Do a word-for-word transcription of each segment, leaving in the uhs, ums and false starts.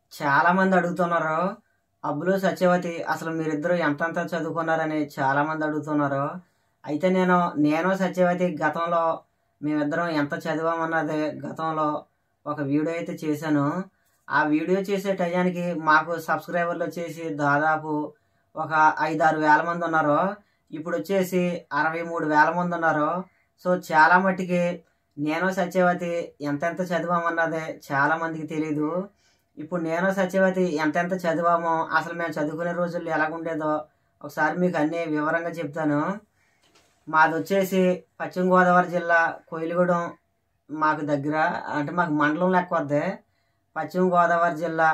చాలా మంది అడుగుతున్నారు. అబ్బులు, సత్యవతి అసలు మీరిద్దరూ ఎంతెంత చదువుకున్నారని చాలా మంది అడుగుతున్నారు. అయితే నేను నేను సత్యవతి గతంలో మేమిద్దరం ఎంత చదివామన్నది గతంలో ఒక వీడియో అయితే చేశాను. ఆ వీడియో చేసే టయానికి మాకు సబ్స్క్రైబర్లు వచ్చేసి దాదాపు ఒక ఐదారు వేల మంది ఉన్నారు. ఇప్పుడు వచ్చేసి అరవై మూడు వేల మంది ఉన్నారు. సో చాలా మట్టికి నేను సత్యవతి ఎంతెంత చదివామన్నదే చాలా మందికి తెలీదు. ఇప్పుడు నేను సత్యవతి ఎంతెంత చదివామో, అసలు మేము చదువుకునే రోజుల్లో ఎలాగుండేదో ఒకసారి మీకు అన్నీ వివరంగా చెప్తాను. మాది వచ్చేసి పశ్చిమ గోదావరి జిల్లా కోయిలగూడెం మాకు దగ్గర, అంటే మాకు మండలం లెక్క వద్దే. పశ్చిమ గోదావరి జిల్లా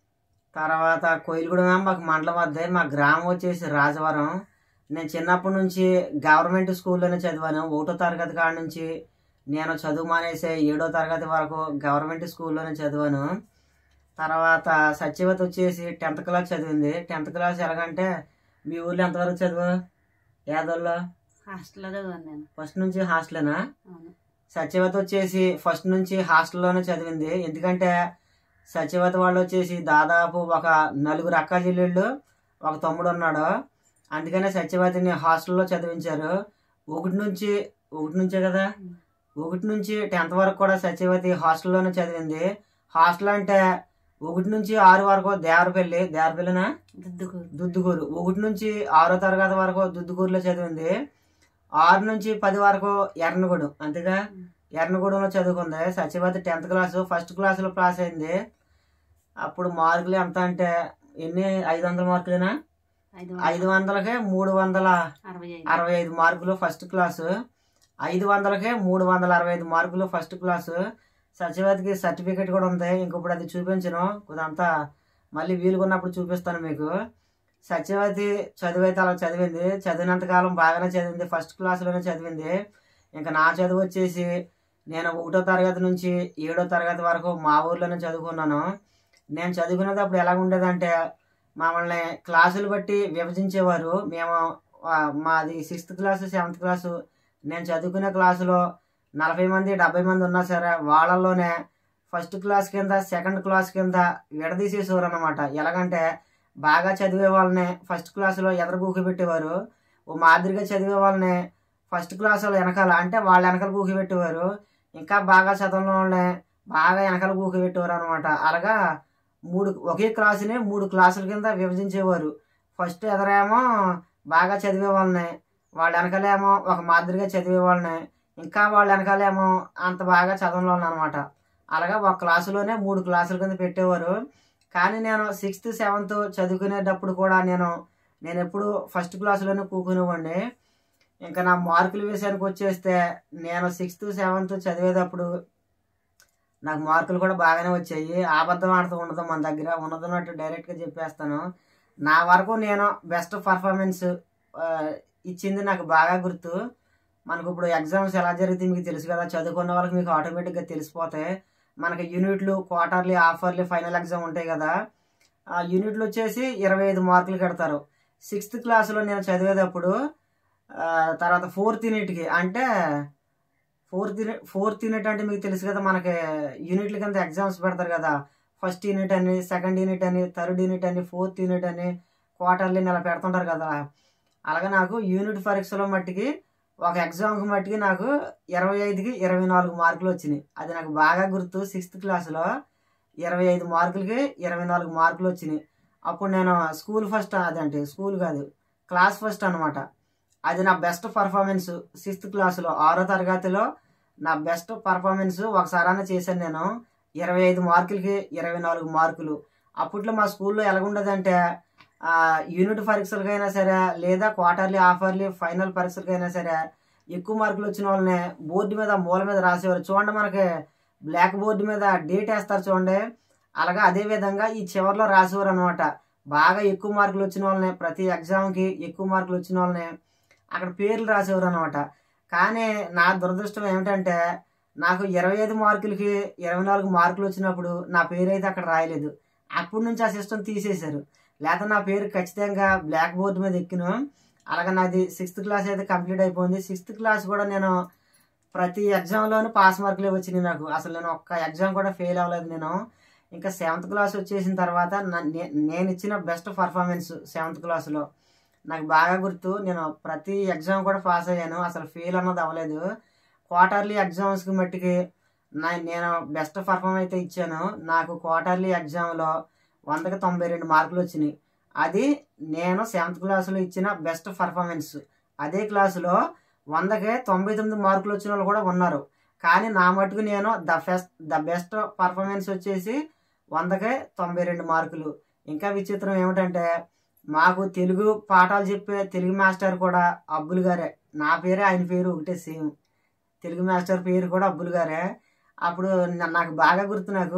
తర్వాత కోయిలగూడెం మాకు మండలం వద్దే. మా గ్రామం వచ్చేసి రాజవరం. నేను చిన్నప్పటి నుంచి గవర్నమెంట్ స్కూల్లోనే చదివాను. ఒకటో తరగతి కాడ నుంచి నేను చదువు మానేసే ఏడో తరగతి వరకు గవర్నమెంట్ స్కూల్లోనే చదివాను. తర్వాత సత్యవతి వచ్చేసి టెన్త్ క్లాస్ చదివింది. టెన్త్ క్లాస్ ఎలాగంటే మీ ఊర్లో ఎంతవరకు చదువు? యాదల్లో హాస్టల్లో చదివాను నేను. ఫస్ట్ నుంచి హాస్టలేనా? సత్యవతి వచ్చేసి ఫస్ట్ నుంచి హాస్టల్లోనే చదివింది. ఎందుకంటే సత్యవతి వాళ్ళు వచ్చేసి దాదాపు ఒక నలుగురు అక్క చెల్లెళ్ళు, ఒక తమ్ముడు ఉన్నాడు. అందుకనే సత్యవతిని హాస్టల్లో చదివించారు. ఒకటి నుంచి ఒకటి నుంచే కదా ఒకటి నుంచి టెన్త్ వరకు కూడా సత్యవతి హాస్టల్లోనే చదివింది. హాస్టల్ అంటే ఒకటి నుంచి ఆరు వరకు దేవరపల్లి దేవరపల్లినా దుద్దుకూరు దుద్దుకూరు ఒకటి నుంచి ఆరో తరగతి వరకు దుద్దుకూరులో చదివింది. ఆరు నుంచి పది వరకు ఎర్నగూడెం, అంతేగా ఎర్నగూడెంలో చదువుకుంది. సత్యవతి టెన్త్ క్లాసు ఫస్ట్ క్లాసులో పాస్ అయింది. అప్పుడు మార్కులు ఎంత అంటే ఎన్ని ఐదు వందల మార్కులేనా? ఐదు వందలకే మూడు వందల అరవై ఐదు మార్కులు ఫస్ట్ క్లాసు. ఐదు వందలకే మూడు వందల అరవై ఐదు మార్కులు ఫస్ట్ క్లాసు. సత్యవతికి సర్టిఫికేట్ కూడా ఉంది. ఇంక ఇప్పుడు అది చూపించను, కొద్దంతా మళ్ళీ వీలుకున్నప్పుడు చూపిస్తాను మీకు. సత్యవతి చదువు అయితే అలా చదివింది. చదివినంతకాలం బాగానే చదివింది. ఫస్ట్ క్లాస్లోనే చదివింది. ఇంకా నా చదువు వచ్చేసి నేను ఒకటో తరగతి నుంచి ఏడో తరగతి వరకు మా ఊర్లోనే చదువుకున్నాను. నేను చదువుకునేది అప్పుడు ఎలా ఉండేదంటే మమ్మల్ని క్లాసులు బట్టి విభజించేవారు. మేము మాది సిక్స్త్ క్లాసు సెవెంత్ క్లాసు నేను చదువుకునే క్లాసులో నలభై మంది డెబ్బై మంది ఉన్నా సరే వాళ్ళల్లోనే ఫస్ట్ క్లాస్ కింద సెకండ్ క్లాస్ కింద విడదీసేసేవారు అనమాట. ఎలాగంటే బాగా చదివే వాళ్ళని ఫస్ట్ క్లాసులో ఎదర కూకి పెట్టేవారు. ఓ మాదిరిగా చదివే వాళ్ళని ఫస్ట్ క్లాసులో వెనకాల, అంటే వాళ్ళ వెనకాల కూకి పెట్టేవారు. ఇంకా బాగా చదవని వాళ్ళని బాగా వెనకాల కూకి పెట్టేవారు అనమాట. అలాగా మూడు ఒకే క్లాసుని మూడు క్లాసుల కింద విభజించేవారు. ఫస్ట్ ఎదరేమో బాగా చదివే వాళ్ళని, వాళ్ళ వెనకాలేమో ఒక మాదిరిగా చదివే వాళ్ళని, ఇంకా వాళ్ళ వెనకాలేమో అంత బాగా చదవని వాళ్ళని అనమాట. అలాగా ఒక క్లాసులోనే మూడు క్లాసుల కింద పెట్టేవారు. కానీ నేను సిక్స్త్ సెవెంత్ చదువుకునేటప్పుడు కూడా నేను నేను ఎప్పుడు ఫస్ట్ క్లాసులోనే కూకునేవాడిని. ఇంకా నా మార్కుల విషయానికి వచ్చేస్తే నేను సిక్స్త్ సెవెంత్ చదివేటప్పుడు నాకు మార్కులు కూడా బాగానే వచ్చాయి. అబద్ధం ఆడుతూ ఉండదు మన దగ్గర, ఉన్నదన్నట్టు డైరెక్ట్గా చెప్పేస్తాను. నా వరకు నేను బెస్ట్ పర్ఫార్మెన్స్ ఇచ్చింది నాకు బాగా గుర్తు. మనకు ఇప్పుడు ఎగ్జామ్స్ ఎలా జరిగితే మీకు తెలుసు కదా, చదువుకున్న వాళ్ళకి మీకు ఆటోమేటిక్గా తెలిసిపోతాయి. మనకి యూనిట్లు, క్వార్టర్లీ, హాఫర్లీ, ఫైనల్ ఎగ్జామ్ ఉంటాయి కదా. ఆ యూనిట్లు వచ్చేసి ఇరవై ఐదు మార్కులు కడతారు. సిక్స్త్ క్లాస్లో నేను చదివేటప్పుడు తర్వాత ఫోర్త్ యూనిట్కి, అంటే ఫోర్త్ యూనిట్ ఫోర్త్ యూనిట్ అంటే మీకు తెలుసు కదా, మనకి యూనిట్ల కింద ఎగ్జామ్స్ పెడతారు కదా. ఫస్ట్ యూనిట్ అని, సెకండ్ యూనిట్ అని, థర్డ్ యూనిట్ అని, ఫోర్త్ యూనిట్ అని, క్వార్టర్లీ అలా పెడుతుంటారు కదా. అలాగే నాకు యూనిట్ పరీక్షలో మట్టికి ఒక ఎగ్జామ్కి మట్టికి నాకు ఇరవై ఐదుకి ఇరవై నాలుగు మార్కులు వచ్చినాయి. అది నాకు బాగా గుర్తు. సిక్స్త్ క్లాస్లో ఇరవై ఐదు మార్కులకి ఇరవై నాలుగు మార్కులు వచ్చినాయి. అప్పుడు నేను స్కూల్ ఫస్ట్, అదంటే స్కూల్ కాదు క్లాస్ ఫస్ట్ అనమాట. అది నా బెస్ట్ పర్ఫార్మెన్స్ సిక్స్త్ క్లాస్లో. ఆరో తరగతిలో నా బెస్ట్ పర్ఫార్మెన్స్ ఒకసారైనా చేశాను నేను. ఇరవై ఐదు మార్కులకి ఇరవై నాలుగు మార్కులు. అప్పట్లో మా స్కూల్లో ఎలాగుండదంటే యూనిట్ పరీక్షలకైనా సరే, లేదా క్వార్టర్లీ, హాఫర్లీ, ఫైనల్ పరీక్షలకైనా సరే ఎక్కువ మార్కులు వచ్చిన వాళ్ళని బోర్డు మీద మూల మీద రాసేవారు. చూడండి, మనకి బ్లాక్ బోర్డు మీద డేట్ వేస్తారు చూడండి, అలాగా అదే విధంగా ఈ చివరిలో రాసేవారు అనమాట. బాగా ఎక్కువ మార్కులు వచ్చిన వాళ్ళని, ప్రతి ఎగ్జామ్కి ఎక్కువ మార్కులు వచ్చిన వాళ్ళని అక్కడ పేర్లు రాసేవారు అనమాట. కానీ నా దురదృష్టం ఏమిటంటే నాకు ఇరవై ఐదు మార్కులకి ఇరవై నాలుగు మార్కులు వచ్చినప్పుడు నా పేరు అయితే అక్కడ రాయలేదు. అప్పటి నుంచి ఆ సిస్టమ్ తీసేశారు. లేకపోతే నా పేరు ఖచ్చితంగా బ్లాక్ బోర్డు మీద ఎక్కిను. అలాగే నాది సిక్స్త్ క్లాస్ అయితే కంప్లీట్ అయిపోయింది. సిక్స్త్ క్లాస్ కూడా నేను ప్రతి ఎగ్జామ్లోనూ పాస్ మార్కులే వచ్చినాయి నాకు. అసలు నేను ఒక్క ఎగ్జామ్ కూడా ఫెయిల్ అవ్వలేదు నేను. ఇంకా సెవెంత్ క్లాస్ వచ్చేసిన తర్వాత నేను ఇచ్చిన బెస్ట్ పర్ఫార్మెన్స్ సెవెంత్ క్లాస్లో నాకు బాగా గుర్తు. నేను ప్రతి ఎగ్జామ్ కూడా పాస్ అయ్యాను, అసలు ఫెయిల్ అన్నది అవ్వలేదు. క్వార్టర్లీ ఎగ్జామ్స్కి మట్టికి నా నేను బెస్ట్ పర్ఫార్మ్ అయితే ఇచ్చాను. నాకు క్వార్టర్లీ ఎగ్జామ్లో వందకి తొంభై రెండు మార్కులు వచ్చినాయి. అది నేను సెవెంత్ క్లాస్లో ఇచ్చిన బెస్ట్ పర్ఫార్మెన్స్. అదే క్లాసులో వందకే తొంభై తొమ్మిది మార్కులు వచ్చిన వాళ్ళు కూడా ఉన్నారు. కానీ నా మటుకు నేను the best the best performance వచ్చేసి వందకే తొంభై రెండు మార్కులు. ఇంకా విచిత్రం ఏమిటంటే మాకు తెలుగు పాఠాలు చెప్పే తెలుగు మాస్టర్ కూడా అబ్బులు గారే. నా పేరే ఆయన పేరు ఒకటే సేమ్. తెలుగు మాస్టర్ పేరు కూడా అబ్బులు గారే. అప్పుడు నాకు బాగా గుర్తు, నాకు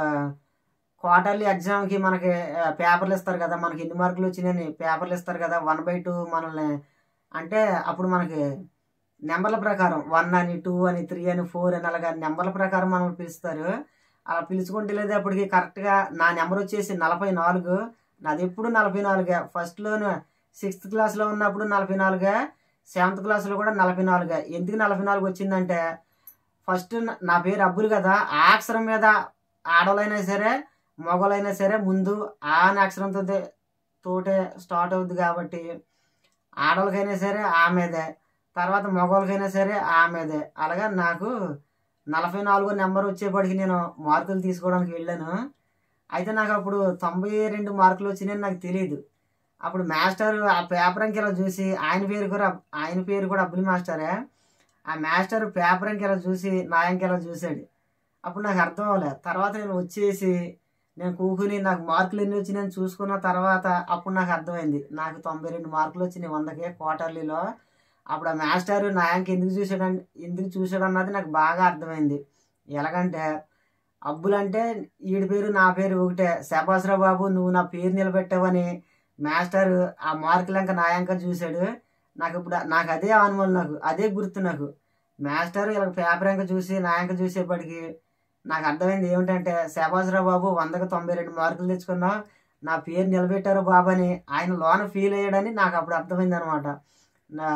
క్వార్టర్లీ ఎగ్జామ్కి మనకి పేపర్లు ఇస్తారు కదా, మనకి ఎన్ని మార్కులు వచ్చినాయని పేపర్లు ఇస్తారు కదా, వన్ బై టూ మనల్ని అంటే అప్పుడు మనకి నెంబర్ల ప్రకారం వన్ అని టూ అని త్రీ అని ఫోర్ అని అలాగా నెంబర్ల ప్రకారం మనం పిలుస్తారు. అలా పిలుచుకుంటే లేదు అప్పటికి కరెక్ట్గా నా నెంబర్ వచ్చేసి నలభై నాలుగు. నాది ఎప్పుడు నలభై నాలుగే. ఫస్ట్లోను సిక్స్త్ క్లాస్లో ఉన్నప్పుడు నలభై నాలుగే, సెవెంత్ క్లాస్లో కూడా నలభై నాలుగే. ఎందుకు నలభై నాలుగు వచ్చిందంటే ఫస్ట్ నా పేరు అబ్బులు కదా, ఆ అక్షరం మీద ఆడవాళ్ళైనా సరే మగవాళ్ళైనా సరే ముందు ఆ అనే అక్షరంతో తోటే స్టార్ట్ అవుద్ది కాబట్టి ఆడవాళ్ళకైనా సరే ఆ మీదే, తర్వాత మగవాళ్ళకైనా సరే ఆ మీదే. అలాగా నాకు నలభై నాలుగో నెంబర్ వచ్చేప్పటికి నేను మార్కులు తీసుకోవడానికి వెళ్ళాను. అయితే నాకు అప్పుడు తొంభై రెండు మార్కులు వచ్చినాయని నాకు తెలియదు. అప్పుడు మాస్టర్ ఆ పేపర్ అంకెలా చూసి, ఆయన పేరు కూడా ఆయన పేరు కూడా అబ్బులి మాస్టరే, ఆ మాస్టర్ పేపర్ అంకెలా చూసి నా అంకెలా చూశాడు. అప్పుడు నాకు అర్థం అవ్వలేదు. తర్వాత నేను వచ్చేసి నేను కూకుని నాకు మార్కులు ఎన్ని వచ్చినాయని చూసుకున్న తర్వాత అప్పుడు నాకు అర్థమైంది నాకు తొంభై రెండు మార్కులు వచ్చినాయి వందకే క్వార్టర్లీలో. అప్పుడు ఆ మాస్టర్ నా అంక ఎందుకు చూసాడు ఎందుకు చూసాడు అన్నది నాకు బాగా అర్థమైంది. ఎలాగంటే అబ్బులంటే ఈడి పేరు నా పేరు ఒకటే, శభాస్రావు బాబు నువ్వు నా పేరు నిలబెట్టావని మాస్టర్ ఆ మార్కులు అంక నా అంక చూశాడు. నాకు ఇప్పుడు నాకు అదే అనుమానం, నాకు అదే గుర్తు. నాకు మాస్టర్ ఇలా పేపర్ అంక చూసి నా అంక చూసేప్పటికి నాకు అర్థమైంది ఏమిటంటే శభాస్రావు బాబు వందకు తొంభై రెండు మార్కులు తెచ్చుకున్నావు, నా పేరు నిలబెట్టారు బాబు అని ఆయన లోన ఫీల్ అయ్యాడని నాకు అప్పుడు అర్థమైంది అనమాట. నా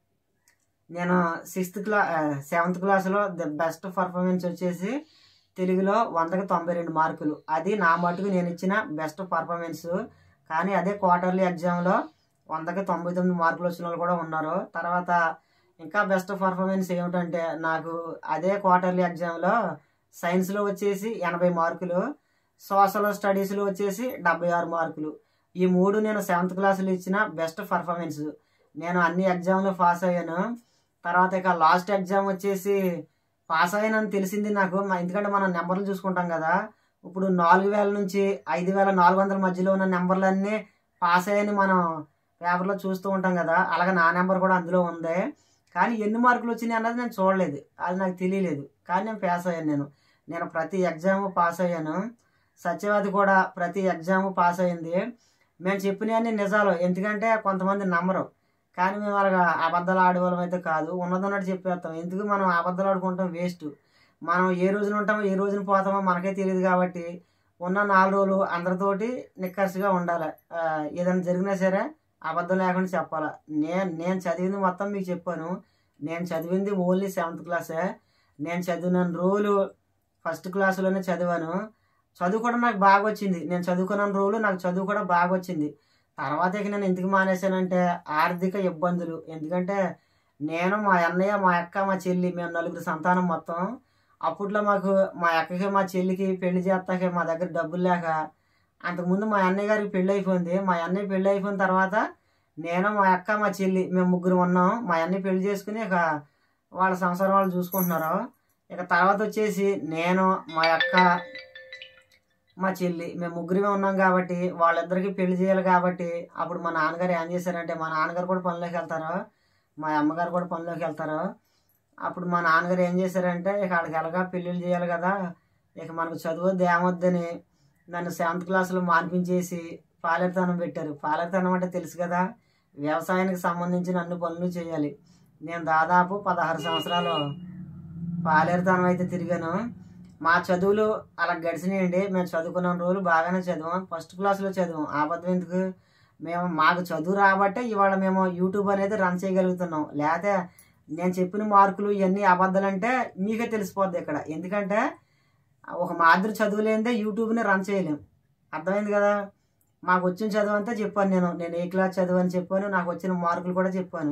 నేను సిక్స్త్ క్లా సెవెంత్ క్లాస్లో ద బెస్ట్ పర్ఫార్మెన్స్ వచ్చేసి తెలుగులో వందకి తొంభై రెండు మార్కులు. అది నా మటుకు నేను ఇచ్చిన బెస్ట్ పర్ఫార్మెన్స్. కానీ అదే క్వార్టర్లీ ఎగ్జామ్లో వందకి తొంభై తొమ్మిది మార్కులు వచ్చిన వాళ్ళు కూడా ఉన్నారు. తర్వాత ఇంకా బెస్ట్ పర్ఫార్మెన్స్ ఏమిటంటే నాకు అదే క్వార్టర్లీ ఎగ్జామ్లో సైన్స్లో వచ్చేసి ఎనభై మార్కులు, సోషల్ స్టడీస్లో వచ్చేసి డెబ్బై ఆరు మార్కులు. ఈ మూడు నేను సెవెంత్ క్లాస్లో ఇచ్చిన బెస్ట్ పర్ఫార్మెన్స్. నేను అన్ని ఎగ్జామ్లో పాస్ అయ్యాను. తర్వాత ఇక లాస్ట్ ఎగ్జామ్ వచ్చేసి పాస్ అయ్యానని తెలిసింది నాకు, ఎందుకంటే మనం నెంబర్లు చూసుకుంటాం కదా. ఇప్పుడు నాలుగు వేల నుంచి ఐదు వేల నాలుగు వందల మధ్యలో ఉన్న నెంబర్లన్నీ పాస్ అయ్యని మనం పేపర్లో చూస్తూ ఉంటాం కదా, అలాగే నా నెంబర్ కూడా అందులో ఉంది. కానీ ఎన్ని మార్కులు వచ్చినాయి అన్నది నేను చూడలేదు, అది నాకు తెలియలేదు. కానీ నేను పాస్ అయ్యాను. నేను నేను ప్రతి ఎగ్జామ్ పాస్ అయ్యాను. సత్యవతి కూడా ప్రతి ఎగ్జామ్ పాస్ అయ్యింది. మేము చెప్పినవన్నీ నిజాలు, ఎందుకంటే కొంతమంది నమ్మరు. కానీ మేము అలాగా అబద్ధాలు ఆడేవాళ్ళం అయితే కాదు, ఉన్నదన్నట్టు చెప్పేస్తాం. ఎందుకు మనం అబద్ధాలు ఆడుకుంటాం వేస్ట్. మనం ఏ రోజున ఉంటామో ఏ రోజున పోతామో మనకే తెలియదు కాబట్టి ఉన్న నాలుగు రోజులు అందరితోటి నిక్కర్సిగా ఉండాలి. ఏదైనా జరిగినా సరే అబద్ధం లేకుండా చెప్పాలి. నేను నేను చదివింది మొత్తం మీకు చెప్పాను. నేను చదివింది ఓన్లీ సెవెంత్ క్లాసే. నేను చదివిన రోజులు ఫస్ట్ క్లాసులోనే చదివాను. చదువు కూడా నాకు బాగా వచ్చింది. నేను చదువుకున్న రోజులు నాకు చదువు కూడా బాగా వచ్చింది. తర్వాత ఇక నేను ఎందుకు మానేశానంటే ఆర్థిక ఇబ్బందులు. ఎందుకంటే నేను మా అన్నయ్య మా అక్క మా చెల్లి మేము నలుగురు సంతానం మొత్తం. అప్పట్లో మాకు మా అక్కకి మా చెల్లికి పెళ్లి చేస్తాకే మా దగ్గర డబ్బులు లేక, అంతకుముందు మా అన్నయ్య గారికి పెళ్ళి అయిపోయింది. మా అన్నయ్య పెళ్ళి అయిపోయిన తర్వాత నేను మా అక్క మా చెల్లి మేము ముగ్గురు ఉన్నాం. మా అన్నయ్య పెళ్లి చేసుకుని ఇక వాళ్ళ సంసారం వాళ్ళు చూసుకుంటున్నారు. ఇక తర్వాత వచ్చేసి నేను మా అక్క మా చెల్లి మేము ముగ్గురమే ఉన్నాం కాబట్టి వాళ్ళిద్దరికి పెళ్లి చేయాలి కాబట్టి అప్పుడు మా నాన్నగారు ఏం చేశారంటే, మా నాన్నగారు కూడా పనిలోకి వెళ్తారు, మా అమ్మగారు కూడా పనిలోకి వెళ్తారు. అప్పుడు మా నాన్నగారు ఏం చేశారంటే ఇక అక్కడికి వెళ్ళగా పెళ్ళిళ్ళు చేయాలి కదా, ఇక మనకు చదువద్దు ఏమొద్దని నన్ను సెవెంత్ క్లాస్లో మానిపించేసి పాలేరుతనం పెట్టారు. పాలేరుతనం అంటే తెలుసు కదా, వ్యవసాయానికి సంబంధించిన అన్ని పనులు చేయాలి. నేను దాదాపు పదహారు సంవత్సరాలు పాలేరుతనం అయితే తిరిగాను. మా చదువులు అలా గడిచినాయండి. మేము చదువుకున్న రోజులు బాగానే చదివాం. ఫస్ట్ క్లాస్లో చదివాం. ఆపద ఎందుకు, మేము మాకు చదువు రాబట్టే ఇవాళ మేము యూట్యూబ్ అనేది రన్ చేయగలుగుతున్నాం. లేకపోతే నేను చెప్పిన మార్కులు ఇవన్నీ అబద్ధాలంటే మీకే తెలిసిపోద్ది ఇక్కడ. ఎందుకంటే ఒక మాదిరి చదువు లేనిదే యూట్యూబ్ని రన్ చేయలేం. అర్థమైంది కదా. మాకు వచ్చిన చదువు అంతా చెప్పాను. నేను నేను ఏ క్లాస్ చదువు అని చెప్పాను. నాకు వచ్చిన మార్కులు కూడా చెప్పాను.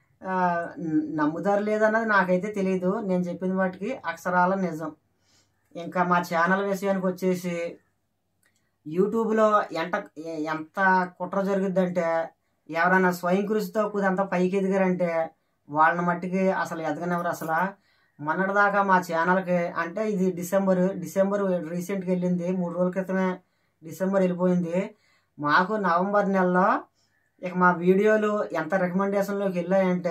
నమ్ముతారు లేదన్నది నాకైతే తెలియదు. నేను చెప్పిన వాటికి అక్షరాల నిజం. ఇంకా మా ఛానల్ విషయానికి వచ్చేసి యూట్యూబ్లో ఎంత ఎంత కుట్ర జరుగుద్దంటే, ఎవరైనా స్వయం కృషితో కుదంతా పైకి ఎదిగారంటే వాళ్ళని మట్టికి అసలు ఎదగనివ్వరు. అసలు మొన్నటిదాకా మా ఛానల్కి అంటే ఇది డిసెంబర్ డిసెంబర్ రీసెంట్గా వెళ్ళింది. మూడు రోజుల క్రితమే డిసెంబర్ వెళ్ళిపోయింది. మాకు నవంబర్ నెలలో ఇక మా వీడియోలు ఎంత రికమెండేషన్లోకి వెళ్ళాయంటే,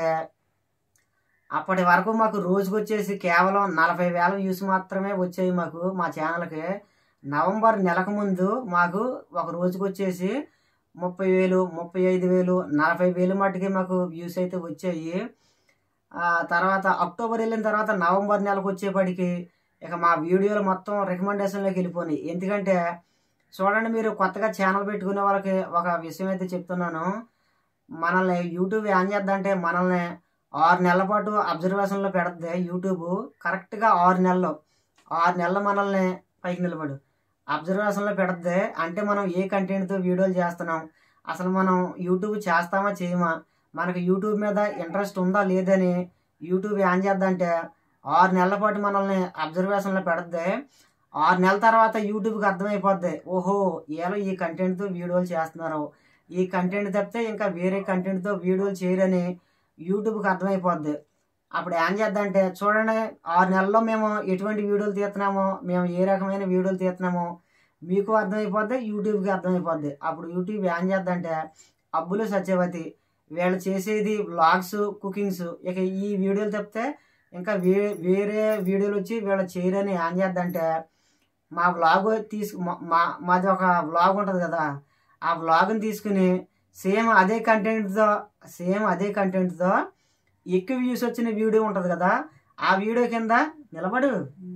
అప్పటి వరకు మాకు రోజుకి వచ్చేసి కేవలం నలభై వేల వ్యూస్ మాత్రమే వచ్చాయి మాకు మా ఛానల్కి. నవంబర్ నెలకు ముందు మాకు ఒక రోజుకి వచ్చేసి ముప్పై వేలు ముప్పై ఐదు వేలు నలభై వేలు మట్టుకి మాకు వ్యూస్ అయితే వచ్చాయి. తర్వాత అక్టోబర్ వెళ్ళిన తర్వాత నవంబర్ నెలకు వచ్చేపటికి ఇక మా వీడియోలు మొత్తం రికమెండేషన్లోకి వెళ్ళిపోయినాయి. ఎందుకంటే చూడండి, మీరు కొత్తగా ఛానల్ పెట్టుకునే వాళ్ళకి ఒక విషయం అయితే చెప్తున్నాను. మనల్ని యూట్యూబ్ ఏం చేద్దంటే మనల్ని ఆరు నెలల పాటు అబ్జర్వేషన్లో పెడుతుంది యూట్యూబ్. కరెక్ట్గా ఆరు నెలలు ఆరు నెలలు మనల్ని పైకి నిలబడు అబ్జర్వేషన్లో పెడుతుంది. అంటే మనం ఏ కంటెంట్తో వీడియోలు చేస్తున్నాం, అసలు మనం యూట్యూబ్ చేస్తామా చేయమా, మనకు యూట్యూబ్ మీద ఇంట్రెస్ట్ ఉందా లేదని యూట్యూబ్ ఏం చేద్దంటే ఆరు నెలల పాటు మనల్ని అబ్జర్వేషన్లో పెడుతుంది. ఆరు నెలల తర్వాత యూట్యూబ్కి అర్థమైపోద్ది, ఓహో ఏలో ఈ కంటెంట్తో వీడియోలు చేస్తున్నారు, ఈ కంటెంట్ తప్పితే ఇంకా వేరే కంటెంట్తో వీడియోలు చేయరని యూట్యూబ్కి అర్థమైపోద్ది. అప్పుడు ఏం చేద్దంటే, చూడండి ఆరు నెలల్లో మేము ఎటువంటి వీడియోలు తీస్తున్నామో, మేము ఏ రకమైన వీడియోలు తీస్తున్నామో మీకు అర్థమైపోద్ది, యూట్యూబ్కి అర్థమైపోద్ది. అప్పుడు యూట్యూబ్ ఏం చేద్దంటే, అబ్బులు సత్యవతి వీళ్ళు చేసేది వ్లాగ్స్ కుకింగ్స్, ఇక ఈ వీడియోలు తప్పితే ఇంకా వే వేరే వీడియోలు వచ్చి వీళ్ళు చేయరని ఏం చేద్దంటే, మా వ్లాగ్ తీసుకు మా మాది ఒక వ్లాగ్ ఉంటుంది కదా, ఆ వ్లాగ్ని తీసుకుని సేమ్ అదే కంటెంట్తో సేమ్ అదే కంటెంట్తో ఎక్కువ వ్యూస్ వచ్చిన వీడియో ఉంటుంది కదా, ఆ వీడియో కింద నిలబడు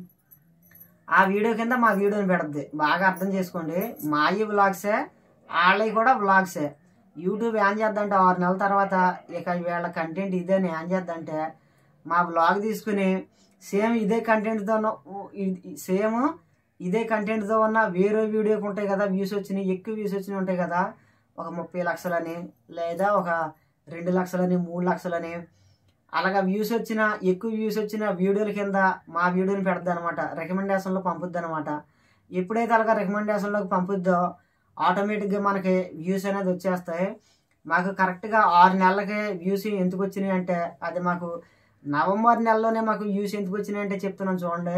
ఆ వీడియో కింద మా వీడియోని పెడుద్ది. బాగా అర్థం చేసుకోండి, మాయి వ్లాగ్సే వాళ్ళవి కూడా వ్లాగ్సే. యూట్యూబ్ ఏం చేద్దంటే ఆరు నెలల తర్వాత ఇక వీళ్ళ కంటెంట్ ఇదే అని ఏం చేద్దంటే మా వ్లాగ్ తీసుకుని సేమ్ ఇదే కంటెంట్తో సేమ్ ఇదే కంటెంట్తో ఉన్న వేరే వీడియోకి ఉంటాయి కదా వ్యూస్ వచ్చినాయి, ఎక్కువ వ్యూస్ వచ్చినాయి ఉంటాయి కదా, ఒక ముప్పై లక్షలని లేదా ఒక రెండు లక్షలని మూడు లక్షలని అలాగా వ్యూస్ వచ్చిన ఎక్కువ వ్యూస్ వచ్చిన వీడియోల కింద మా వీడియోని పెడద్ది అనమాట, రికమెండేషన్లో పంపుద్ది అనమాట. ఎప్పుడైతే అలాగా రికమెండేషన్లోకి పంపుద్దో ఆటోమేటిక్గా మనకి వ్యూస్ అనేది వచ్చేస్తాయి. మాకు కరెక్ట్గా ఆరు నెలలకి వ్యూస్ ఎందుకు వచ్చినాయి అంటే, అది మాకు నవంబర్ నెలలోనే మాకు వ్యూస్ ఎందుకు వచ్చినాయి అంటే చెప్తున్నాను చూడండి.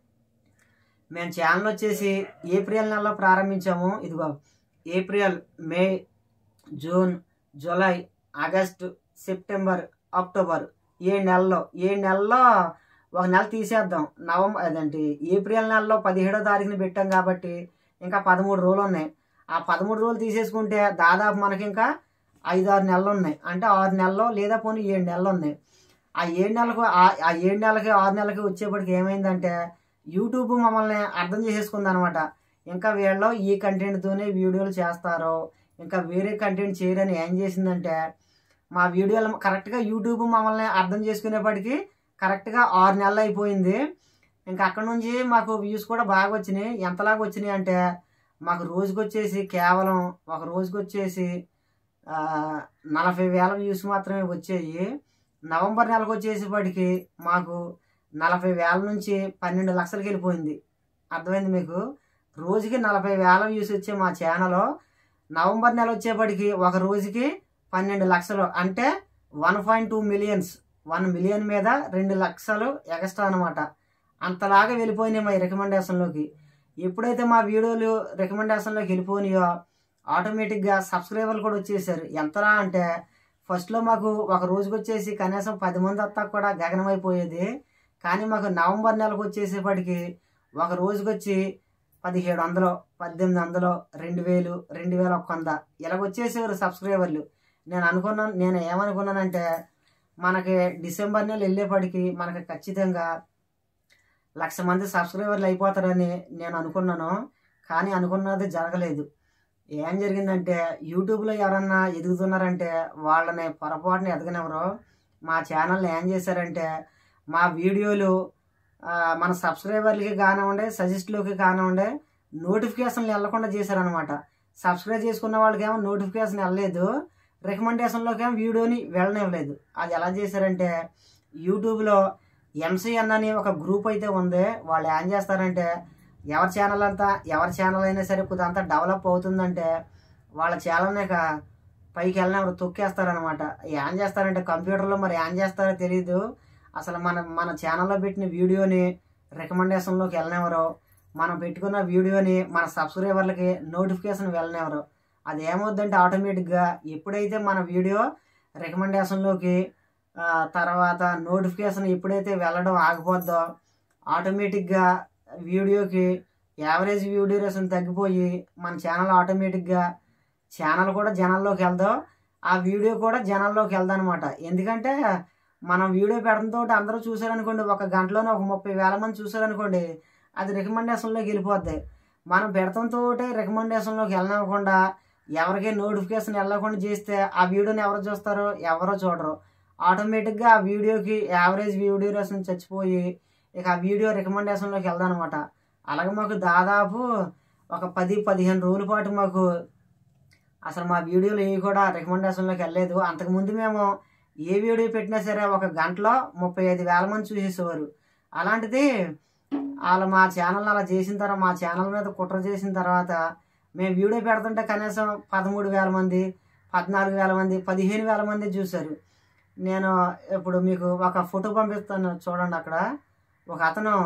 మేము ఛానల్ వచ్చేసి ఏప్రిల్ నెలలో ప్రారంభించాము. ఇదిగో April, May, June, July, August, September, October ఏడు నెలల్లో ఏడు నెలల్లో ఒక నెల తీసేద్దాం. నవంబర్ అదేంటి ఏప్రిల్ నెలలో పదిహేడో తారీఖుని పెట్టాం కాబట్టి ఇంకా పదమూడు రోజులు ఉన్నాయి. ఆ పదమూడు రోజులు తీసేసుకుంటే దాదాపు మనకి ఇంకా ఐదు ఆరు నెలలు ఉన్నాయి. అంటే ఆరు నెలలు లేదా పోనీ ఏడు నెలలు ఉన్నాయి. ఆ ఏడు నెలలకు ఆ ఏడు నెలలకి ఆరు నెలలకి వచ్చేప్పటికి ఏమైందంటే యూట్యూబ్ మమ్మల్ని అర్థం చేసేసుకుంది అనమాట. ఇంకా వీళ్ళు ఈ కంటెంట్తోనే వీడియోలు చేస్తారు, ఇంకా వేరే కంటెంట్ చేయరని ఏం చేసిందంటే మా వీడియోలు కరెక్ట్గా యూట్యూబ్ మమ్మల్ని అర్థం చేసుకునేప్పటికీ కరెక్ట్గా ఆరు నెలలు అయిపోయింది. ఇంకా అక్కడ నుంచి మాకు వ్యూస్ కూడా బాగా వచ్చినాయి. ఎంతలాగా వచ్చినాయి అంటే మాకు రోజుకి వచ్చేసి కేవలం ఒక రోజుకి వచ్చేసి నలభై వేల వ్యూస్ మాత్రమే వచ్చాయి. నవంబర్ నెలకు వచ్చేసేపటికి మాకు నలభై వేల నుంచి పన్నెండు లక్షలకి వెళ్ళిపోయింది. అర్థమైంది మీకు? రోజుకి నలభై వేల వ్యూస్ వచ్చే మా ఛానల్ నవంబర్ నెల వచ్చేప్పటికి ఒక రోజుకి పన్నెండు లక్షలు అంటే one point two millions one million మీద రెండు లక్షలు ఎక్స్ట్రా అనమాట. అంతలాగా వెళ్ళిపోయినాయి మా రికమెండేషన్లోకి. ఎప్పుడైతే మా వీడియోలు రికమెండేషన్లోకి వెళ్ళిపోయినాయో ఆటోమేటిక్గా సబ్స్క్రైబర్లు కూడా వచ్చేసారు. ఎంతలా అంటే ఫస్ట్లో మాకు ఒక రోజుకి వచ్చేసి కనీసం పది మంది వస్తా కూడా గగనమైపోయేది. కానీ మాకు నవంబర్ నెలకు వచ్చేసేపటికి ఒక రోజుకి వచ్చి పదిహేడు వందలు పద్దెనిమిది వందలు రెండు వేలు రెండు వేల ఒక్క వంద ఇలాగ వచ్చేసేవారు సబ్స్క్రైబర్లు. నేను అనుకున్నాను నేను ఏమనుకున్నానంటే మనకి డిసెంబర్ నెల వెళ్ళేపటికి మనకి ఖచ్చితంగా లక్ష మంది సబ్స్క్రైబర్లు అయిపోతారని నేను అనుకున్నాను. కానీ అనుకున్నది జరగలేదు. ఏం జరిగిందంటే యూట్యూబ్లో ఎవరన్నా ఎదుగుతున్నారంటే వాళ్ళని పొరపాటున ఎదగనివ్వరు. మా ఛానల్ని ఏం చేశారంటే మా వీడియోలు మన సబ్స్క్రైబర్లకి కానివ్వండి, సజెస్ట్లోకి కానివ్వండి, నోటిఫికేషన్లు వెళ్ళకుండా చేశారనమాట. సబ్స్క్రైబ్ చేసుకున్న వాళ్ళకేమో నోటిఫికేషన్ వెళ్ళలేదు, రికమెండేషన్లోకి ఏమో వీడియోని వెళ్ళనివ్వలేదు. అది ఎలా చేశారంటే, యూట్యూబ్లో ఎంసీఎన్ అని ఒక గ్రూప్ అయితే ఉంది. వాళ్ళు ఏం చేస్తారంటే, ఎవరి ఛానల్ అంతా ఎవరి ఛానల్ అయినా సరే కొద్దిగా అంతా డెవలప్ అవుతుందంటే వాళ్ళ ఛానల్ని పైకి వెళ్ళిన ఎవరు తొక్కేస్తారనమాట. ఏం చేస్తారంటే కంప్యూటర్లో మరి ఏం చేస్తారో తెలీదు, అసలు మన మన ఛానల్లో పెట్టిన వీడియోని రికమెండేషన్లోకి వెళ్ళనివ్వరు, మనం పెట్టుకున్న వీడియోని మన సబ్స్క్రైబర్లకి నోటిఫికేషన్ వెళ్ళనివ్వరు. అది ఏమవుద్దంటే ఆటోమేటిక్గా ఎప్పుడైతే మన వీడియో రికమెండేషన్లోకి తర్వాత నోటిఫికేషన్ ఎప్పుడైతే వెళ్ళడం ఆగిపోద్దో ఆటోమేటిక్గా వీడియోకి యావరేజ్ వీడియో డ్యూరేషన్ తగ్గిపోయి మన ఛానల్ ఆటోమేటిక్గా ఛానల్ కూడా జనాల్లోకి వెళ్దాం, ఆ వీడియో కూడా జనాల్లోకి వెళ్దాం అనమాట. ఎందుకంటే మనం వీడియో పెడతంతో అందరూ చూసారనుకోండి, ఒక గంటలోనే ఒక ముప్పై వేల మంది చూసారనుకోండి, అది రికమెండేషన్లోకి వెళ్ళిపోద్ది. మనం పెడతంతో రికమెండేషన్లోకి వెళ్ళనివ్వకుండా ఎవరికి నోటిఫికేషన్ వెళ్ళకుండా చేస్తే ఆ వీడియోని ఎవరు చూస్తారో ఎవరో చూడరు. ఆటోమేటిక్గా ఆ వీడియోకి యావరేజ్ వీడియో డ్యూరేషన్ చచ్చిపోయి ఇక ఆ వీడియో రికమెండేషన్లోకి వెళ్దాం అనమాట. అలాగే మాకు దాదాపు ఒక పది పదిహేను రోజుల పాటు మాకు అసలు మా వీడియోలు ఏవి కూడా రికమెండేషన్లోకి వెళ్ళలేదు. అంతకుముందు మేము ఏ వీడియో పెట్టినా సరే ఒక గంటలో ముప్పై ఐదు వేల మంది చూసేసేవారు. అలాంటిది వాళ్ళు మా ఛానల్ అలా చేసిన తర్వాత మా ఛానల్ మీద కుట్ర చేసిన తర్వాత మేము వీడియో పెడుతుంటే కనీసం పదమూడు వేల మంది పద్నాలుగు వేల మంది పదిహేను వేల మంది చూశారు. నేను ఇప్పుడు మీకు ఒక ఫోటో పంపిస్తాను చూడండి. అక్కడ ఒక అతను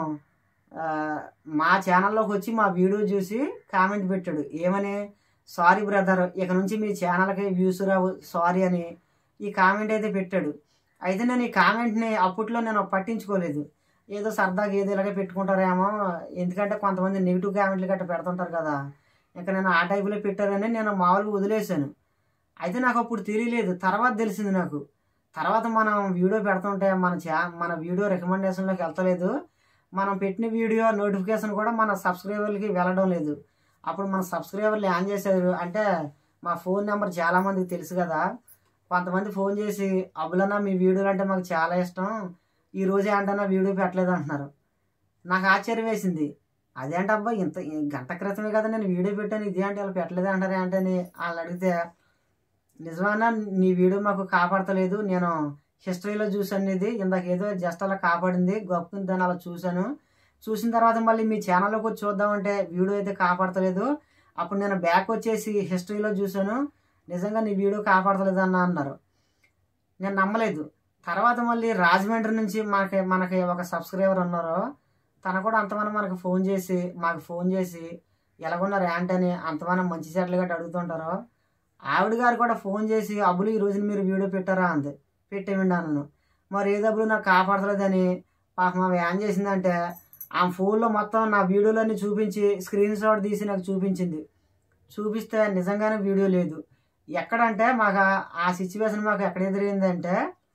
మా ఛానల్లోకి వచ్చి మా వీడియో చూసి కామెంట్ పెట్టాడు, ఏమని, సారీ బ్రదర్, ఇక నుంచి మీ ఛానల్కి వ్యూస్ రావు సారీ అని ఈ కామెంట్ అయితే పెట్టాడు. అయితే నేను ఈ కామెంట్ని అప్పట్లో నేను పట్టించుకోలేదు, ఏదో సరదాగా ఏదో ఇలాగే పెట్టుకుంటారేమో, ఎందుకంటే కొంతమంది నెగిటివ్ కామెంట్లు గట్రా పెడుతుంటారు కదా, ఇంకా నేను ఆ టైపులో పెట్టారని నేను మామూలుగా వదిలేశాను. అయితే నాకు అప్పుడు తెలియలేదు, తర్వాత తెలిసింది నాకు. తర్వాత మనం వీడియో పెడుతుంటే మన ఛా మన వీడియో రికమెండేషన్లోకి వెళ్తలేదు, మనం పెట్టిన వీడియో నోటిఫికేషన్ కూడా మన సబ్స్క్రైబర్లకి వెళ్ళడం లేదు. అప్పుడు మన సబ్స్క్రైబర్లు ఏం చేశారు అంటే, మా ఫోన్ నెంబర్ చాలామందికి తెలుసు కదా, కొంతమంది ఫోన్ చేసి అబ్బులన్నా మీ వీడియోలు అంటే మాకు చాలా ఇష్టం, ఈ రోజే అంటన్నా వీడియో పెట్టలేదు అంటున్నారు. నాకు ఆశ్చర్యం వేసింది, అదేంటబ్బా ఇంత గంట క్రితమే కదా నేను వీడియో పెట్టాను, ఇదే అంటే వాళ్ళు పెట్టలేదు అంటారే అంటే అని వాళ్ళని అడిగితే, నిజమన్నా నీ వీడియో మాకు కాపాడతలేదు, నేను హిస్టరీలో చూసాను, ఇది ఇందాక ఏదో జస్ట్ అలా కాపాడింది గొప్ప దాన్ని అలా చూశాను, చూసిన తర్వాత మళ్ళీ మీ ఛానల్లోకి వచ్చి చూద్దామంటే వీడియో అయితే కాపాడతలేదు, అప్పుడు నేను బ్యాక్ వచ్చేసి హిస్టరీలో చూశాను, నిజంగా నీ వీడియో కాపాడతలేదు అన్న అన్నారు. నేను నమ్మలేదు. తర్వాత మళ్ళీ రాజమండ్రి నుంచి మనకి మనకి ఒక సబ్స్క్రైబర్ ఉన్నారు, తను కూడా అంతమంది మనకు ఫోన్ చేసి మాకు ఫోన్ చేసి ఎలాగున్నారు ఏంటని అంతమంది మంచి చెడ్లు గట్రా అడుగుతుంటారు. ఆవిడ గారు కూడా ఫోన్ చేసి అబ్బులు ఈ రోజున మీరు వీడియో పెట్టారా అంది. పెట్టేమండి అన్నాను. మరి ఏదబ్బులు నాకు కాపాడతలేదని పాపం ఆమె ఏం చేసిందంటే ఆ ఫోన్లో మొత్తం నా వీడియోలన్నీ చూపించి స్క్రీన్ షాట్ తీసి నాకు చూపించింది. చూపిస్తే నిజంగానే వీడియో లేదు. ఎక్కడంటే మాకు ఆ సిచ్యువేషన్ మాకు ఎక్కడ ఎదురైందంటే,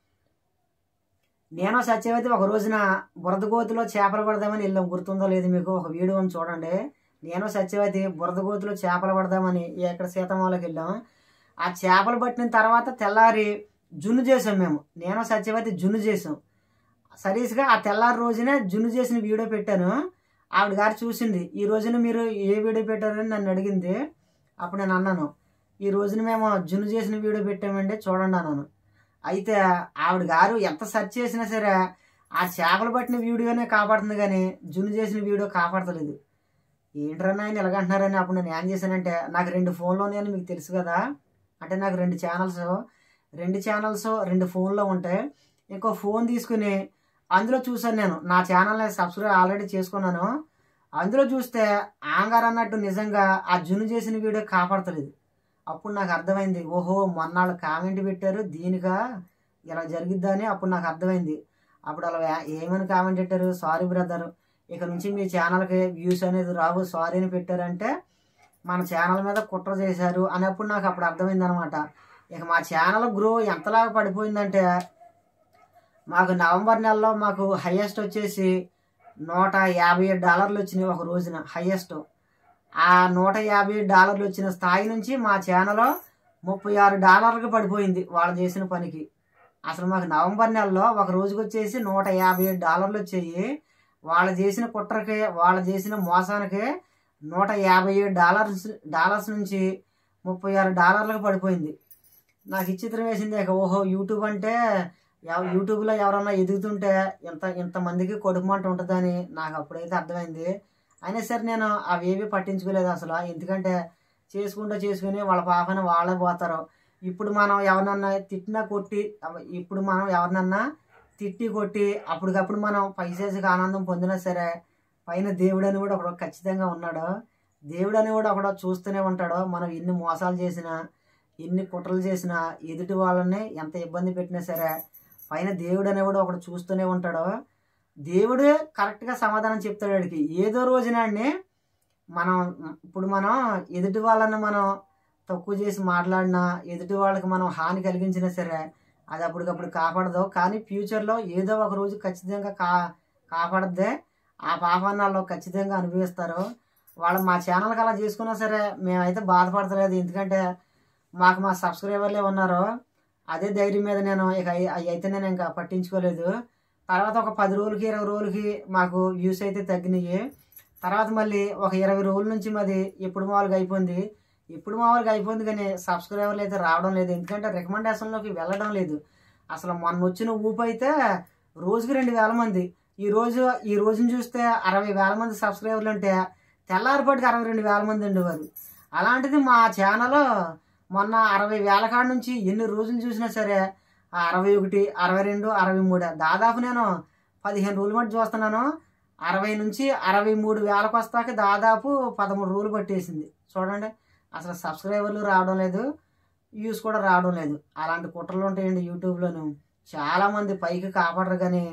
నేను సత్యవతి ఒక రోజున బురదగోతిలో చేపలు పడదామని వెళ్ళాం, గుర్తుందో లేదు మీకు, ఒక వీడియో అని చూడండి. నేను సత్యవతి బురదగోతిలో చేపలు పడదామని ఎక్కడ సీతమ్మలకి వెళ్ళాం. ఆ చేపలు పట్టిన తర్వాత తెల్లారి జున్ను చేసాం మేము, నేను సత్యవతి జున్ను చేసాం. సరీస్గా ఆ తెల్లారి రోజునే జున్ను చేసిన వీడియో పెట్టాను. ఆవిడ గారు చూసింది, ఈ రోజున మీరు ఏ వీడియో పెట్టారని నన్ను అడిగింది. అప్పుడు నేను అన్నాను, ఈ రోజున మేము జున్ను చేసిన వీడియో పెట్టామండి చూడండి అన్నాను. అయితే ఆవిడ గారు ఎంత సెర్చ్ చేసినా సరే ఆ చేపలు పట్టిన వీడియోనే కాపాడుతుంది కానీ జున్ను చేసిన వీడియో కాపాడతలేదు. ఏంటన్నా ఆయన ఎలాగంటున్నారని అప్పుడు నేను ఏం చేశానంటే, నాకు రెండు ఫోన్లు ఉన్నాయని మీకు తెలుసు కదా, అంటే నాకు రెండు ఛానల్స్ రెండు ఛానల్స్ రెండు ఫోన్లో ఉంటాయి. ఇంకో ఫోన్ తీసుకుని అందులో చూసాను, నేను నా ఛానల్ని సబ్స్క్రైబ్ ఆల్రెడీ చేసుకున్నాను. అందులో చూస్తే ఆంగారు అన్నట్టు నిజంగా ఆ జున్ను చేసిన వీడియో కాపాడతలేదు. అప్పుడు నాకు అర్థమైంది, ఓహో మొన్నాళ్ళు కామెంట్ పెట్టారు దీనిగా ఇలా జరిగిద్దని అప్పుడు నాకు అర్థమైంది. అప్పుడు అలా ఏమని కామెంట్ పెట్టారు, సారీ బ్రదర్, ఇక నుంచి మీ ఛానల్కి వ్యూస్ అనేది రావు సారీ అని పెట్టారంటే మన ఛానల్ మీద కుట్ర చేశారు అనేప్పుడు నాకు అప్పుడు అర్థమైంది అనమాట. ఇక మా ఛానల్ గ్రో ఎంతలాగా పడిపోయిందంటే, మాకు నవంబర్ నెలలో మాకు హైయెస్ట్ వచ్చేసి నూట యాభై ఏడు డాలర్లు వచ్చినాయి ఒక రోజున హైయెస్ట్. ఆ నూట యాభై డాలర్లు వచ్చిన స్థాయి నుంచి మా ఛానల్ ముప్పై ఆరు డాలర్లకు పడిపోయింది వాళ్ళు చేసిన పనికి. అసలు మాకు నవంబర్ నెలలో ఒక రోజుకి వచ్చేసి నూట యాభై ఏడు డాలర్లు వచ్చాయి. వాళ్ళు చేసిన కుట్రకి వాళ్ళు చేసిన మోసానికి నూట యాభై ఏడు డాలర్స్ డాలర్స్ నుంచి ముప్పై ఆరు డాలర్లకు పడిపోయింది. నాకు విచిత్రం వేసింది. ఇక ఓహో యూట్యూబ్ అంటే యూట్యూబ్లో ఎవరన్నా ఎదుగుతుంటే ఇంత ఇంతమందికి కడుపు మంట ఉంటుందని నాకు అప్పుడైతే అర్థమైంది. అయినా సరే నేను అవి ఏవి పట్టించుకోలేదు అసలు. ఎందుకంటే చేసుకుంటూ చేసుకుని వాళ్ళ పాపని వాళ్ళే పోతారు. ఇప్పుడు మనం ఎవరినన్నా తిట్టినా కొట్టి ఇప్పుడు మనం ఎవరినన్నా తిట్టి కొట్టి అప్పటికప్పుడు మనం పైసేసికి ఆనందం పొందినా సరే పైన దేవుడు అని కూడా ఒకడు ఖచ్చితంగా ఉన్నాడు. దేవుడు అని కూడా ఒకడు చూస్తూనే ఉంటాడు. మనం ఎన్ని మోసాలు చేసినా ఎన్ని కుట్రలు చేసినా ఎదుటి వాళ్ళని ఎంత ఇబ్బంది పెట్టినా సరే పైన దేవుడు అని కూడా ఒకడు చూస్తూనే ఉంటాడు. దేవుడే కరెక్ట్గా సమాధానం చెప్తాడు వాడికి. ఏదో రోజునాడిని మనం ఇప్పుడు మనం ఎదుటి వాళ్ళని మనం తక్కువ చేసి మాట్లాడినా ఎదుటి వాళ్ళకి మనం హాని కలిగించినా సరే అది అప్పటికప్పుడు కాపాడదు. కానీ ఫ్యూచర్లో ఏదో ఒక రోజు ఖచ్చితంగా కా కాపాడద్దే ఆ పాపాన్ని వాళ్ళు ఖచ్చితంగా అనుభవిస్తారు. వాళ్ళు మా ఛానల్కి అలా చేసుకున్నా సరే మేమైతే బాధపడతలేదు. ఎందుకంటే మాకు మా సబ్స్క్రైబర్లే ఉన్నారు. అదే ధైర్యం మీద నేను ఇక అవి అయితే నేను ఇంకా పట్టించుకోలేదు. తర్వాత ఒక పది రోజులకి ఇరవై రోజులకి మాకు వ్యూస్ అయితే తగ్గినాయి. తర్వాత మళ్ళీ ఒక ఇరవై రోజుల నుంచి మాది ఎప్పుడు మామూలుగా అయిపోయింది. ఇప్పుడు మామూలుగా అయిపోయింది కానీ సబ్స్క్రైబర్లు అయితే రావడం లేదు. ఎందుకంటే రికమెండేషన్లోకి వెళ్ళడం లేదు. అసలు మొన్న వచ్చిన ఊపు అయితే రోజుకి రెండు వేల మంది. ఈ రోజు ఈ రోజుని చూస్తే అరవై వేల మంది సబ్స్క్రైబర్లు అంటే తెల్లారిపాటికి అరవై రెండు వేల మంది ఉండేవారు. అలాంటిది మా ఛానల్ మొన్న అరవై వేల కాడ నుంచి ఎన్ని రోజులు చూసినా సరే అరవై ఒకటి అరవై రెండు అరవై మూడు దాదాపు నేను పదిహేను రోజులు మట్టి చూస్తున్నాను. అరవై నుంచి అరవై మూడు వేలకు వస్తాక దాదాపు పదమూడు రోజులు పట్టేసింది. చూడండి అసలు సబ్స్క్రైబర్లు రావడం లేదు, వ్యూస్ కూడా రావడం లేదు. అలాంటి కుట్రలు ఉంటాయండి యూట్యూబ్లోను. చాలామంది పైకి కాపాడరు కానీ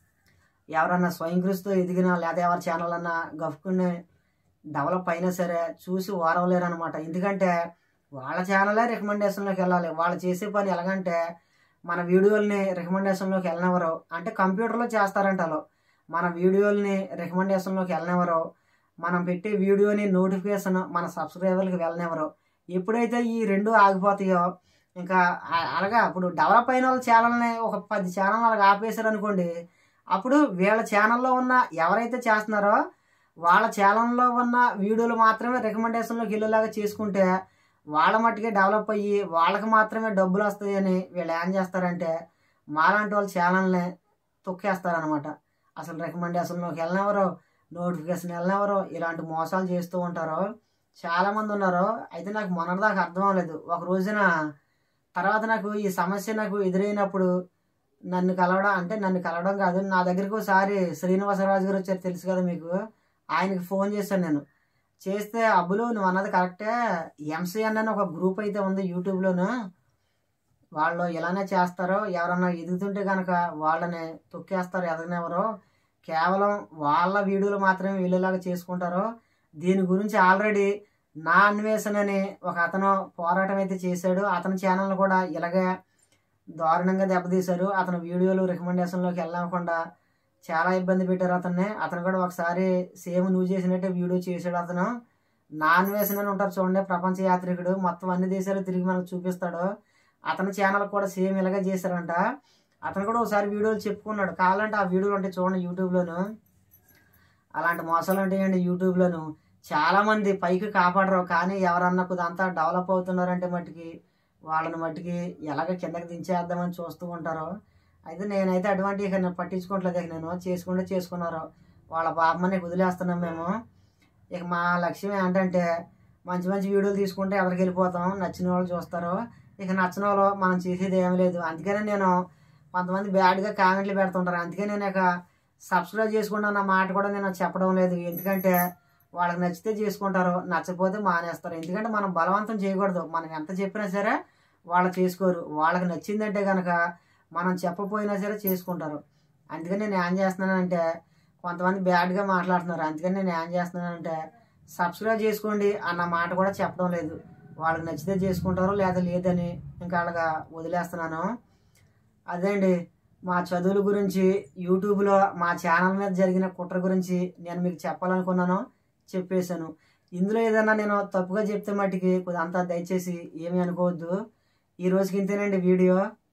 ఎవరన్నా స్వయంకృష్తో ఎదిగినా లేదా ఎవరి ఛానల్ అన్నా గఫ్కుని డెవలప్ అయినా సరే చూసి ఓరవలేరు అనమాట. ఎందుకంటే వాళ్ళ ఛానలే రికమెండేషన్లోకి వెళ్ళాలి. వాళ్ళు చేసే పని ఎలాగంటే మన వీడియోల్ని రికమెండేషన్లోకి వెళ్ళనివ్వరు. అంటే కంప్యూటర్లో చేస్తారంట వాళ్ళు. మన వీడియోల్ని రికమెండేషన్లోకి వెళ్ళనివ్వరు. మనం పెట్టే వీడియోని నోటిఫికేషన్ మన సబ్స్క్రైబర్లకు వెళ్ళనివ్వరు. ఎప్పుడైతే ఈ రెండు ఆగిపోతాయో ఇంకా అలాగా ఇప్పుడు డెవలప్ అయిన వాళ్ళ ఛానల్ని ఒక పది ఛానల్ అలాగ ఆపేశారు అనుకోండి, అప్పుడు వీళ్ళ ఛానల్లో ఉన్న ఎవరైతే చేస్తున్నారో వాళ్ళ ఛానల్లో ఉన్న వీడియోలు మాత్రమే రికమెండేషన్లోకి వెళ్ళేలాగా చేసుకుంటే వాళ్ళ మట్టుకే డెవలప్ అయ్యి వాళ్ళకి మాత్రమే డబ్బులు వస్తాయని వీళ్ళు ఏం చేస్తారంటే మాలాంటి వాళ్ళ ఛానల్ని తొక్కేస్తారనమాట. అసలు రికమెండేషన్లోకి వెళ్ళినవరు, నోటిఫికేషన్ వెళ్ళినవరు, ఇలాంటి మోసాలు చేస్తూ ఉంటారు. చాలామంది ఉన్నారు. అయితే నాకు మొన్నటిదాకా అర్థం అవ్వలేదు. ఒక రోజున తర్వాత నాకు ఈ సమస్య నాకు ఎదురైనప్పుడు నన్ను కలవడం అంటే నన్ను కలవడం కాదు, నా దగ్గరికి ఒకసారి శ్రీనివాసరాజు గారు వచ్చారు, తెలుసు కదా మీకు. ఆయనకి ఫోన్ చేశాను నేను. చేస్తే అబ్బులు నువ్వు అన్నది కరెక్టే, ఎంసీఎన్ అని ఒక గ్రూప్ అయితే ఉంది యూట్యూబ్లోను, వాళ్ళు ఇలానే చేస్తారు. ఎవరన్నా ఎదుగుతుంటే కనుక వాళ్ళని తొక్కేస్తారు, ఎదగనివ్వరు. కేవలం వాళ్ళ వీడియోలు మాత్రమే వీళ్ళలాగా చేసుకుంటారు. దీని గురించి ఆల్రెడీ నా అన్వేషణ అని ఒక అతను పోరాటం అయితే చేశాడు. అతని ఛానల్ కూడా ఇలాగే దారుణంగా దెబ్బతీశారు. అతని వీడియోలు రికమెండేషన్లోకి వెళ్ళకుండా చాలా ఇబ్బంది పెట్టారు అతన్ని. అతను కూడా ఒకసారి సేమ్ నువ్వు చేసినట్టే వీడియో చేశాడు. అతను నా అన్వేషణ అని ఉంటారు చూడండి, ప్రపంచ యాత్రికుడు, మొత్తం అన్ని దేశాలు తిరిగి మనకు చూపిస్తాడు. అతని ఛానల్ కూడా సేమ్ ఇలాగే చేశారంట. అతను కూడా ఒకసారి వీడియోలు చెప్పుకున్నాడు. కావాలంటే ఆ వీడియోలు ఉంటాయి చూడండి యూట్యూబ్లోను. అలాంటి మోసాలు ఉంటాయండి యూట్యూబ్లోను. చాలామంది పైకి కాపాడరు, కానీ ఎవరన్నా కొద్దంతా డెవలప్ అవుతున్నారంటే మట్టుకి వాళ్ళని మట్టుకి ఎలాగ కిందకి దించేద్దామని చూస్తూ ఉంటారు. అయితే నేనైతే అటువంటి ఇక నేను పట్టించుకోవట్లేదు. ఇక నేను చేసుకుంటే చేసుకున్నారు, వాళ్ళ పాపమని వదిలేస్తున్నాం మేము. ఇక మా లక్ష్యం ఏంటంటే మంచి మంచి వీడియోలు తీసుకుంటే ఎవరికి వెళ్ళిపోతాం, నచ్చిన వాళ్ళు చూస్తారు. ఇక నచ్చిన వాళ్ళు మనం చేసేది ఏం లేదు. అందుకనే నేను కొంతమంది బ్యాడ్గా కామెంట్లు పెడుతుంటారు. అందుకే నేను ఇక సబ్స్క్రైబ్ చేసుకుంటా అన్న మాట కూడా నేను చెప్పడం లేదు. ఎందుకంటే వాళ్ళకి నచ్చితే చేసుకుంటారు, నచ్చకపోతే మానేస్తారు. ఎందుకంటే మనం బలవంతం చేయకూడదు. మనం ఎంత చెప్పినా సరే వాళ్ళు చేసుకోరు. వాళ్ళకి నచ్చిందంటే కనుక మనం చెప్పపోయినా సరే చేసుకుంటారు. అందుకని నేను ఏం చేస్తున్నానంటే కొంతమంది బ్యాడ్గా మాట్లాడుతున్నారు. అందుకని నేను ఏం చేస్తున్నానంటే సబ్స్క్రైబ్ చేసుకోండి అన్న మాట కూడా చెప్పడం లేదు. వాళ్ళకి నచ్చితే చేసుకుంటారు, లేదా లేదని ఇంకా అలాగా వదిలేస్తున్నాను. అదే అండి మా చదువుల గురించి యూట్యూబ్లో మా ఛానల్ మీద జరిగిన కుట్ర గురించి నేను మీకు చెప్పాలనుకున్నాను, చెప్పేశాను. ఇందులో ఏదన్నా నేను తప్పుగా చెప్తే మట్టుకి కొద్దిగా అంతా దయచేసి ఏమీ అనుకోవద్దు. ఈ రోజుకి ఇంతేనండి వీడియో.